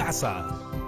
casa.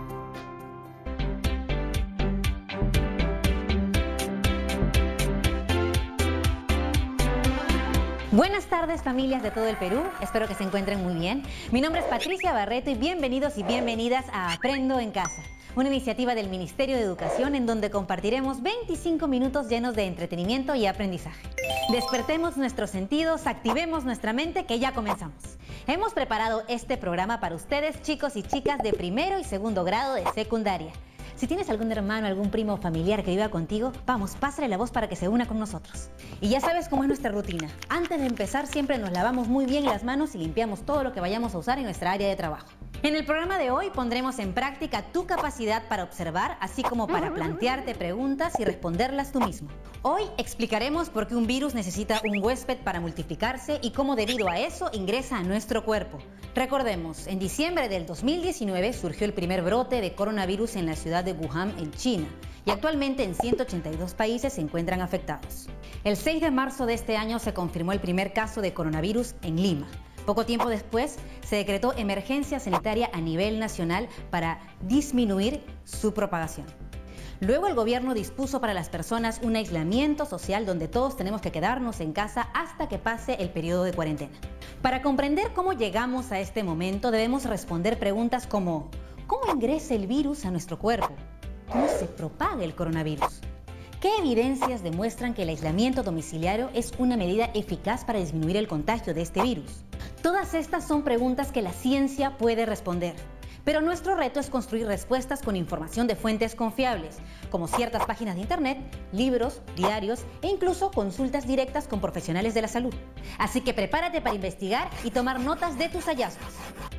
Buenas tardes, familias de todo el Perú, espero que se encuentren muy bien. Mi nombre es Patricia Barreto y bienvenidos y bienvenidas a Aprendo en Casa, una iniciativa del Ministerio de Educación en donde compartiremos 25 minutos llenos de entretenimiento y aprendizaje. Despertemos nuestros sentidos, activemos nuestra mente, que ya comenzamos. Hemos preparado este programa para ustedes, chicos y chicas de primero y segundo grado de secundaria. Si tienes algún hermano, algún primo o familiar que viva contigo, vamos, pásale la voz para que se una con nosotros. Y ya sabes cómo es nuestra rutina. Antes de empezar siempre nos lavamos muy bien las manos y limpiamos todo lo que vayamos a usar en nuestra área de trabajo. En el programa de hoy pondremos en práctica tu capacidad para observar, así como para plantearte preguntas y responderlas tú mismo. Hoy explicaremos por qué un virus necesita un huésped para multiplicarse y cómo debido a eso ingresa a nuestro cuerpo. Recordemos, en diciembre del 2019 surgió el primer brote de coronavirus en la ciudad de Wuhan, en China, y actualmente en 182 países se encuentran afectados. El 6 de marzo de este año se confirmó el primer caso de coronavirus en Lima. Poco tiempo después se decretó emergencia sanitaria a nivel nacional para disminuir su propagación. Luego el gobierno dispuso para las personas un aislamiento social donde todos tenemos que quedarnos en casa hasta que pase el periodo de cuarentena. Para comprender cómo llegamos a este momento debemos responder preguntas como: ¿cómo ingresa el virus a nuestro cuerpo? ¿Cómo se propaga el coronavirus? ¿Qué evidencias demuestran que el aislamiento domiciliario es una medida eficaz para disminuir el contagio de este virus? Todas estas son preguntas que la ciencia puede responder, pero nuestro reto es construir respuestas con información de fuentes confiables, como ciertas páginas de internet, libros, diarios e incluso consultas directas con profesionales de la salud. Así que prepárate para investigar y tomar notas de tus hallazgos.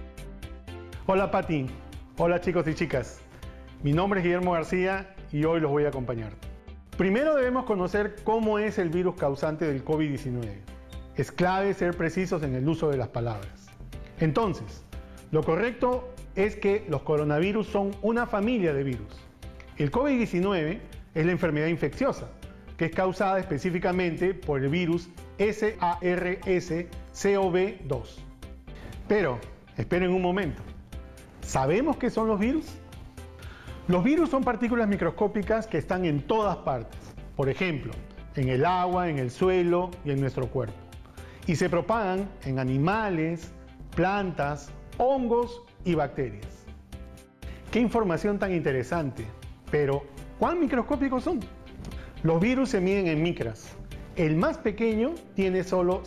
Hola Pati, hola chicos y chicas. Mi nombre es Guillermo García y hoy los voy a acompañar. Primero debemos conocer cómo es el virus causante del COVID-19. Es clave ser precisos en el uso de las palabras. Entonces, lo correcto es que los coronavirus son una familia de virus. El COVID-19 es la enfermedad infecciosa, que es causada específicamente por el virus SARS-CoV-2. Pero, esperen un momento. ¿Sabemos qué son los virus? Los virus son partículas microscópicas que están en todas partes. Por ejemplo, en el agua, en el suelo y en nuestro cuerpo. Y se propagan en animales, plantas, hongos y bacterias. ¡Qué información tan interesante! Pero, ¿cuán microscópicos son? Los virus se miden en micras. El más pequeño tiene solo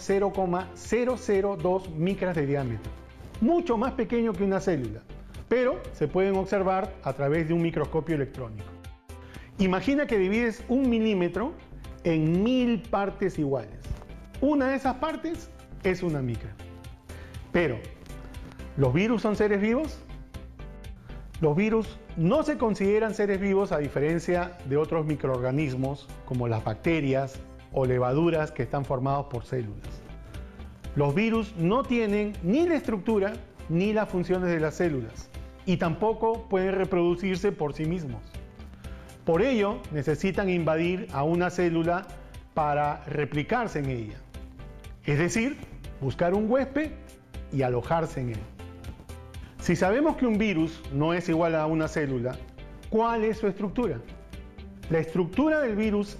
0,002 micras de diámetro. Mucho más pequeño que una célula, pero se pueden observar a través de un microscopio electrónico. Imagina que divides 1 milímetro en 1000 partes iguales. Una de esas partes es una micra. Pero, ¿los virus son seres vivos? Los virus no se consideran seres vivos a diferencia de otros microorganismos como las bacterias o levaduras que están formados por células. Los virus no tienen ni la estructura ni las funciones de las células y tampoco pueden reproducirse por sí mismos. Por ello, necesitan invadir a una célula para replicarse en ella. Es decir, buscar un huésped y alojarse en él. Si sabemos que un virus no es igual a una célula, ¿cuál es su estructura? La estructura del virus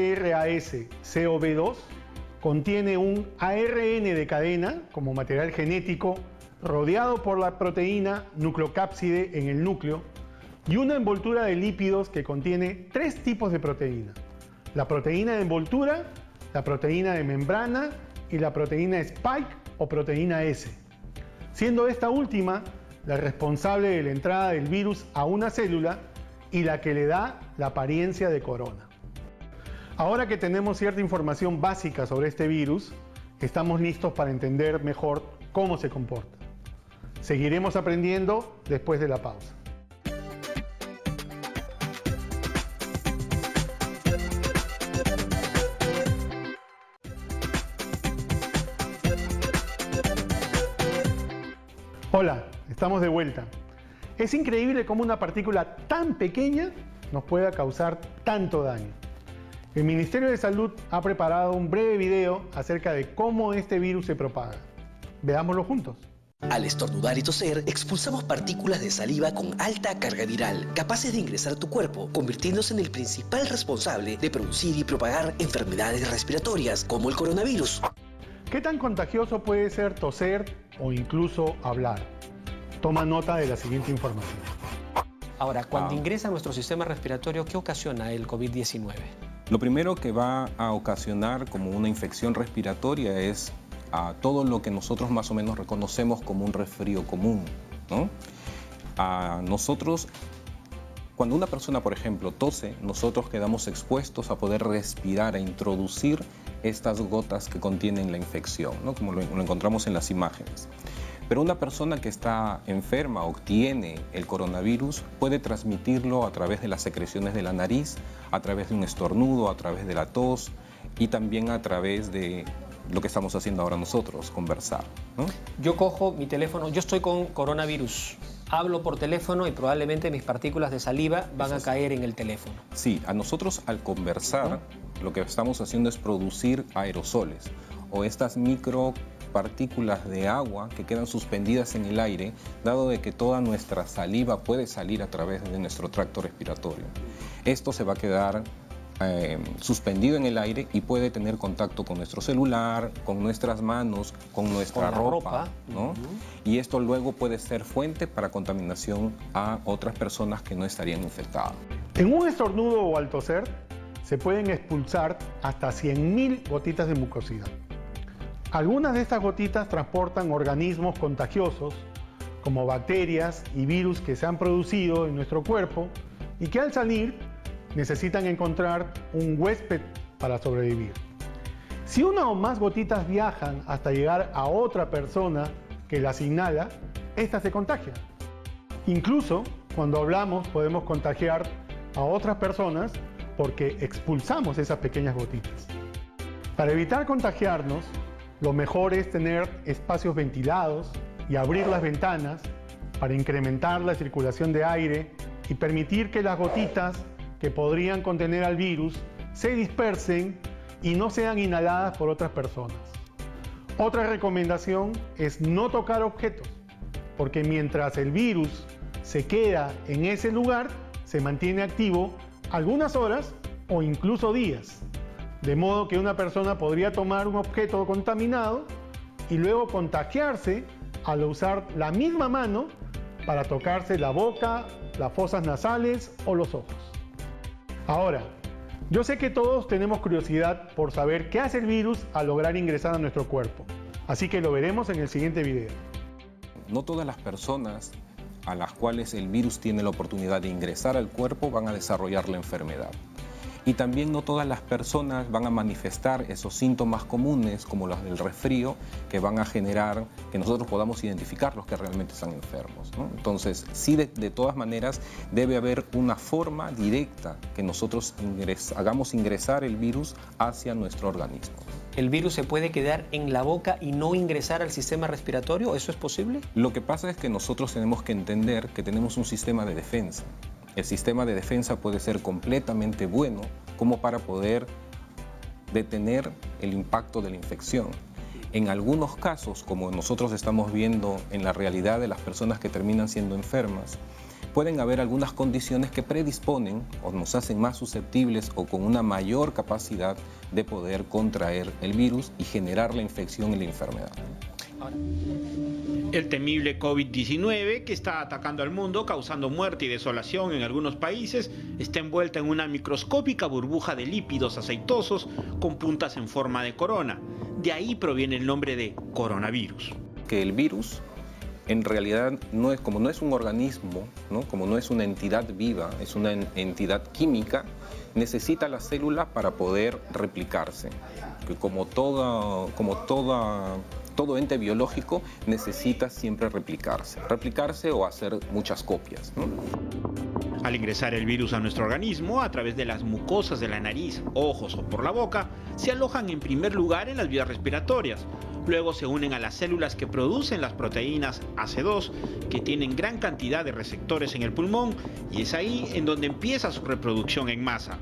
SARS-CoV-2 contiene un ARN de cadena como material genético rodeado por la proteína nucleocápside en el núcleo y una envoltura de lípidos que contiene 3 tipos de proteína: la proteína de envoltura, la proteína de membrana y la proteína spike o proteína S, siendo esta última la responsable de la entrada del virus a una célula y la que le da la apariencia de corona. Ahora que tenemos cierta información básica sobre este virus, estamos listos para entender mejor cómo se comporta. Seguiremos aprendiendo después de la pausa. Hola, estamos de vuelta. Es increíble cómo una partícula tan pequeña nos pueda causar tanto daño. El Ministerio de Salud ha preparado un breve video acerca de cómo este virus se propaga. Veámoslo juntos. Al estornudar y toser, expulsamos partículas de saliva con alta carga viral, capaces de ingresar a tu cuerpo, convirtiéndose en el principal responsable de producir y propagar enfermedades respiratorias, como el coronavirus. ¿Qué tan contagioso puede ser toser o incluso hablar? Toma nota de la siguiente información. Ahora, cuando ingresa a nuestro sistema respiratorio, ¿qué ocasiona el COVID-19? Lo primero que va a ocasionar como una infección respiratoria es todo lo que nosotros más o menos reconocemos como un resfrío común, ¿no? Cuando una persona, por ejemplo, tose, nosotros quedamos expuestos a poder respirar, a introducir estas gotas que contienen la infección, ¿no? Como lo encontramos en las imágenes. Pero una persona que está enferma o tiene el coronavirus puede transmitirlo a través de las secreciones de la nariz, a través de un estornudo, a través de la tos y también a través de lo que estamos haciendo ahora nosotros, conversar, ¿no? Yo cojo mi teléfono, yo estoy con coronavirus, hablo por teléfono y probablemente mis partículas de saliva van a caer en el teléfono. Sí, a nosotros al conversar lo que estamos haciendo es producir aerosoles o estas micropartículas de agua que quedan suspendidas en el aire, dado de que toda nuestra saliva puede salir a través de nuestro tracto respiratorio. Esto se va a quedar suspendido en el aire y puede tener contacto con nuestro celular, con nuestras manos, con nuestra ropa, ¿no? Y esto luego puede ser fuente para contaminación a otras personas que no estarían infectadas. En un estornudo o al toser se pueden expulsar hasta 100.000 gotitas de mucosidad. Algunas de estas gotitas transportan organismos contagiosos como bacterias y virus que se han producido en nuestro cuerpo y que al salir necesitan encontrar un huésped para sobrevivir. Si una o más gotitas viajan hasta llegar a otra persona que las inhala, esta se contagia. Incluso cuando hablamos podemos contagiar a otras personas porque expulsamos esas pequeñas gotitas. Para evitar contagiarnos, lo mejor es tener espacios ventilados y abrir las ventanas para incrementar la circulación de aire y permitir que las gotitas que podrían contener al virus se dispersen y no sean inhaladas por otras personas. Otra recomendación es no tocar objetos, porque mientras el virus se queda en ese lugar, se mantiene activo algunas horas o incluso días, de modo que una persona podría tomar un objeto contaminado y luego contagiarse al usar la misma mano para tocarse la boca, las fosas nasales o los ojos. Ahora, yo sé que todos tenemos curiosidad por saber qué hace el virus al lograr ingresar a nuestro cuerpo, así que lo veremos en el siguiente video. No todas las personas a las cuales el virus tiene la oportunidad de ingresar al cuerpo van a desarrollar la enfermedad. Y también no todas las personas van a manifestar esos síntomas comunes como los del resfrío que van a generar que nosotros podamos identificar los que realmente están enfermos, ¿no? Entonces, sí, de todas maneras debe haber una forma directa que nosotros hagamos ingresar el virus hacia nuestro organismo. ¿El virus se puede quedar en la boca y no ingresar al sistema respiratorio? ¿Eso es posible? Lo que pasa es que nosotros tenemos que entender que tenemos un sistema de defensa. El sistema de defensa puede ser completamente bueno como para poder detener el impacto de la infección. En algunos casos, como nosotros estamos viendo en la realidad de las personas que terminan siendo enfermas, pueden haber algunas condiciones que predisponen o nos hacen más susceptibles o con una mayor capacidad de poder contraer el virus y generar la infección y la enfermedad. El temible COVID-19, que está atacando al mundo, causando muerte y desolación en algunos países, está envuelta en una microscópica burbuja de lípidos aceitosos con puntas en forma de corona. De ahí proviene el nombre de coronavirus. Que el virus, en realidad, como no es un organismo, ¿no? Como no es una entidad viva, es una entidad química, necesita la célula para poder replicarse. Que como todo ente biológico necesita siempre replicarse o hacer muchas copias, ¿no? Al ingresar el virus a nuestro organismo, a través de las mucosas de la nariz, ojos o por la boca, se alojan en primer lugar en las vías respiratorias. Luego se unen a las células que producen las proteínas AC2, que tienen gran cantidad de receptores en el pulmón, y es ahí en donde empieza su reproducción en masa.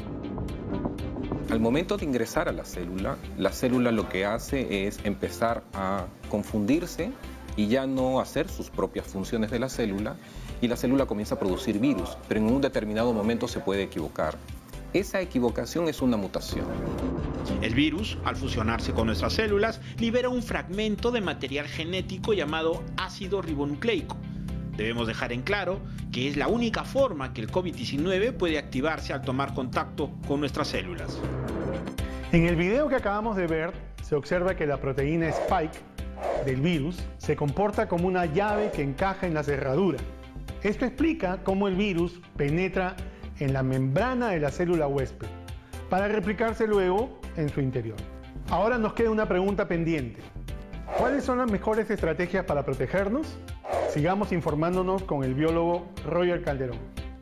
Al momento de ingresar a la célula lo que hace es empezar a confundirse y ya no hacer sus propias funciones de la célula, y la célula comienza a producir virus, pero en un determinado momento se puede equivocar. Esa equivocación es una mutación. El virus, al fusionarse con nuestras células, libera un fragmento de material genético llamado ácido ribonucleico. Debemos dejar en claro que es la única forma que el COVID-19 puede activarse al tomar contacto con nuestras células. En el video que acabamos de ver, se observa que la proteína Spike del virus se comporta como una llave que encaja en la cerradura. Esto explica cómo el virus penetra en la membrana de la célula huésped para replicarse luego en su interior. Ahora nos queda una pregunta pendiente. ¿Cuáles son las mejores estrategias para protegernos? Sigamos informándonos con el biólogo Roger Calderón.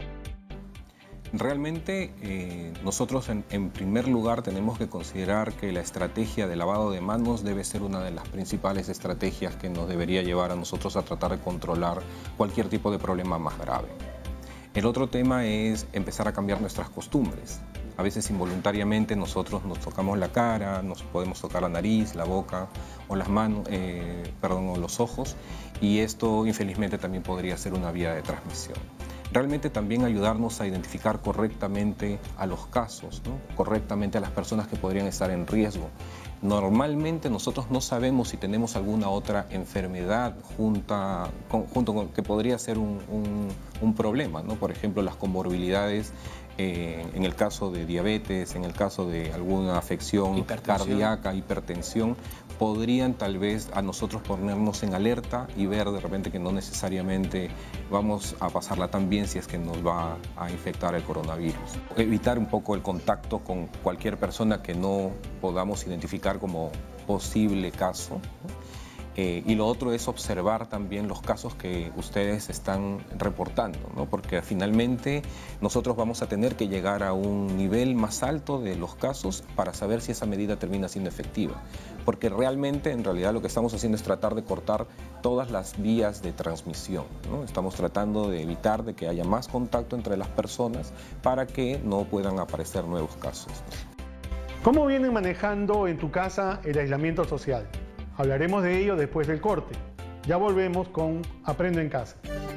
Realmente nosotros en primer lugar tenemos que considerar que la estrategia de lavado de manos debe ser una de las principales estrategias que nos debería llevar a nosotros a tratar de controlar cualquier tipo de problema más grave. El otro tema es empezar a cambiar nuestras costumbres. A veces involuntariamente nosotros nos tocamos la cara, nos podemos tocar la nariz, la boca o las manos, o los ojos, y esto infelizmente también podría ser una vía de transmisión. Realmente también ayudarnos a identificar correctamente a los casos, ¿no? Correctamente a las personas que podrían estar en riesgo. Normalmente nosotros no sabemos si tenemos alguna otra enfermedad junto con que podría ser un problema, ¿no? Por ejemplo, las comorbilidades en el caso de diabetes, en el caso de alguna afección cardíaca, hipertensión, podrían tal vez a nosotros ponernos en alerta y ver de repente que no necesariamente vamos a pasarla tan bien si es que nos va a infectar el coronavirus. Evitar un poco el contacto con cualquier persona que no podamos identificar como posible caso. Y lo otro es observar también los casos que ustedes están reportando, ¿no? Porque finalmente nosotros vamos a tener que llegar a un nivel más alto de los casos para saber si esa medida termina siendo efectiva. Porque realmente, en realidad, lo que estamos haciendo es tratar de cortar todas las vías de transmisión, ¿no? Estamos tratando de evitar de que haya más contacto entre las personas para que no puedan aparecer nuevos casos. ¿Cómo vienen manejando en tu casa el aislamiento social? Hablaremos de ello después del corte. Ya volvemos con Aprendo en Casa.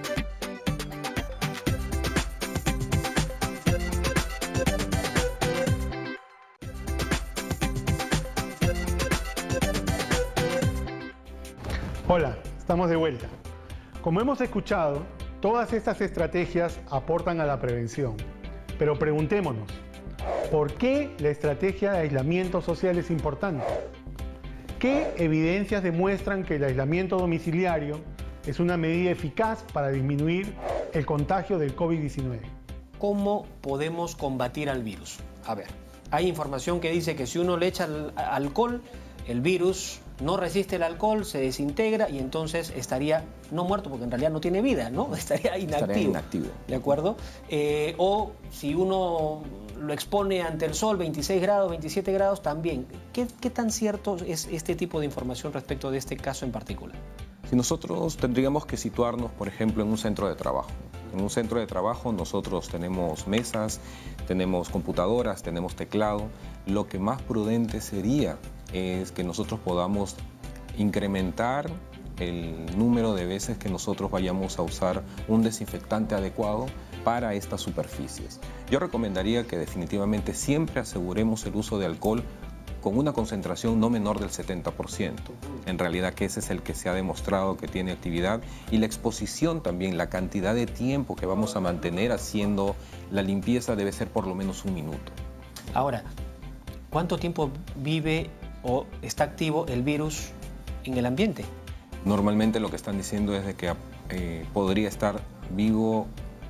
Hola, estamos de vuelta. Como hemos escuchado, todas estas estrategias aportan a la prevención. Pero preguntémonos, ¿por qué la estrategia de aislamiento social es importante? ¿Qué evidencias demuestran que el aislamiento domiciliario es una medida eficaz para disminuir el contagio del COVID-19? ¿Cómo podemos combatir al virus? A ver, hay información que dice que si uno le echa alcohol, el virus no resiste el alcohol, se desintegra y entonces estaría no muerto porque en realidad no tiene vida, ¿no? Estaría inactivo. ¿De acuerdo? O si uno lo expone ante el sol, 26 grados, 27 grados, también. ¿Qué tan cierto es este tipo de información respecto de este caso en particular? Si nosotros tendríamos que situarnos, por ejemplo, en un centro de trabajo. En un centro de trabajo nosotros tenemos mesas, tenemos computadoras, tenemos teclado. Lo que más prudente sería es que nosotros podamos incrementar el número de veces que nosotros vayamos a usar un desinfectante adecuado para estas superficies. Yo recomendaría que definitivamente siempre aseguremos el uso de alcohol con una concentración no menor del 70%. En realidad que ese es el que se ha demostrado que tiene actividad, y la exposición también, la cantidad de tiempo que vamos a mantener haciendo la limpieza debe ser por lo menos 1 minuto. Ahora, ¿cuánto tiempo vive o está activo el virus en el ambiente? Normalmente lo que están diciendo es de que podría estar vivo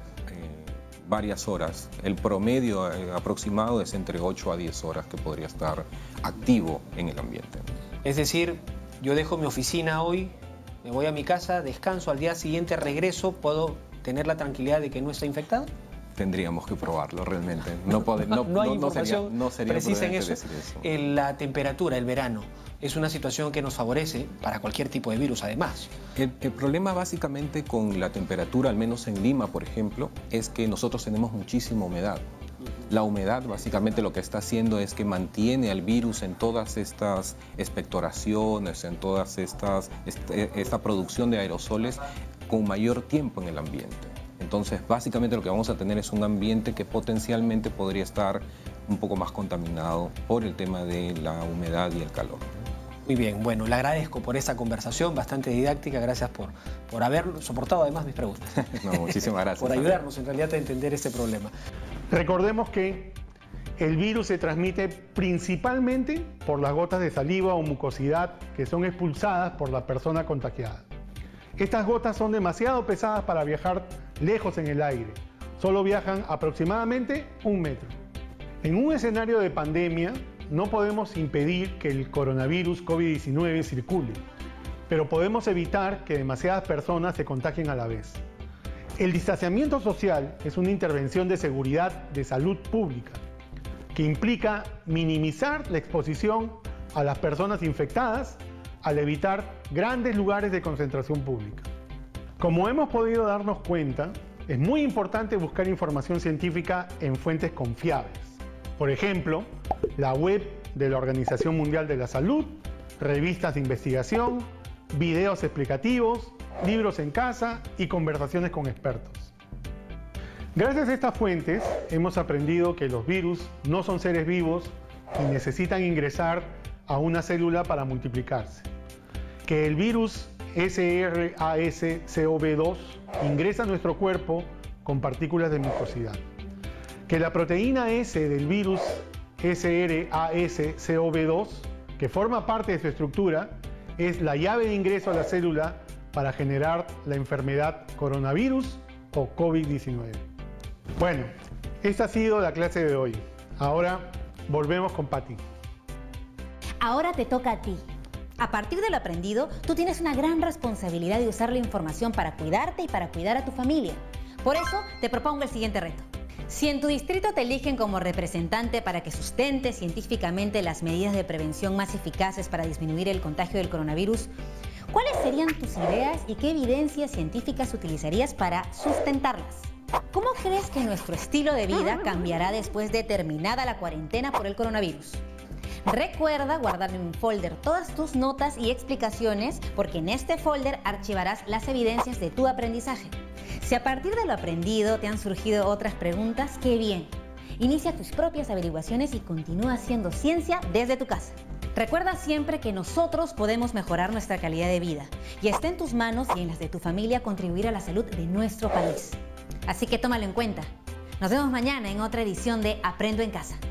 varias horas. El promedio aproximado es entre 8 a 10 horas que podría estar activo en el ambiente. Es decir, yo dejo mi oficina hoy, me voy a mi casa, descanso, al día siguiente regreso, ¿puedo tener la tranquilidad de que no está infectado? Tendríamos que probarlo realmente. No hay información no sería precisa en eso. decir eso. La temperatura, el verano, es una situación que nos favorece para cualquier tipo de virus además. El problema básicamente con la temperatura, al menos en Lima, por ejemplo, es que nosotros tenemos muchísima humedad. La humedad básicamente lo que está haciendo es que mantiene al virus en todas estas expectoraciones, en todas esta producción de aerosoles con mayor tiempo en el ambiente. Entonces, básicamente lo que vamos a tener es un ambiente que potencialmente podría estar un poco más contaminado por el tema de la humedad y el calor. Muy bien, bueno, le agradezco por esta conversación bastante didáctica, gracias por haber soportado además mis preguntas. No, muchísimas gracias. Por ayudarnos en realidad a entender este problema. Recordemos que el virus se transmite principalmente por las gotas de saliva o mucosidad que son expulsadas por la persona contagiada. Estas gotas son demasiado pesadas para viajar lejos en el aire. Solo viajan aproximadamente 1 metro. En un escenario de pandemia, no podemos impedir que el coronavirus COVID-19 circule, pero podemos evitar que demasiadas personas se contagien a la vez. El distanciamiento social es una intervención de seguridad de salud pública que implica minimizar la exposición a las personas infectadas al evitar grandes lugares de concentración pública. Como hemos podido darnos cuenta, es muy importante buscar información científica en fuentes confiables. Por ejemplo, la web de la Organización Mundial de la Salud, revistas de investigación, videos explicativos, libros en casa y conversaciones con expertos. Gracias a estas fuentes hemos aprendido que los virus no son seres vivos y necesitan ingresar a una célula para multiplicarse. Que el virus SRAS-CoV-2 ingresa a nuestro cuerpo con partículas de mucosidad. Que la proteína S del virus SRAS-CoV-2, que forma parte de su estructura, es la llave de ingreso a la célula para generar la enfermedad coronavirus o COVID-19. Bueno, esta ha sido la clase de hoy. Ahora volvemos con Patti. Ahora te toca a ti. A partir de lo aprendido, tú tienes una gran responsabilidad de usar la información para cuidarte y para cuidar a tu familia. Por eso, te propongo el siguiente reto. Si en tu distrito te eligen como representante para que sustente científicamente las medidas de prevención más eficaces para disminuir el contagio del coronavirus, ¿cuáles serían tus ideas y qué evidencias científicas utilizarías para sustentarlas? ¿Cómo crees que nuestro estilo de vida cambiará después de terminada la cuarentena por el coronavirus? Recuerda guardar en un folder todas tus notas y explicaciones, porque en este folder archivarás las evidencias de tu aprendizaje. Si a partir de lo aprendido te han surgido otras preguntas, ¡qué bien! Inicia tus propias averiguaciones y continúa haciendo ciencia desde tu casa. Recuerda siempre que nosotros podemos mejorar nuestra calidad de vida y está en tus manos y en las de tu familia contribuir a la salud de nuestro país. Así que tómalo en cuenta. Nos vemos mañana en otra edición de Aprendo en Casa.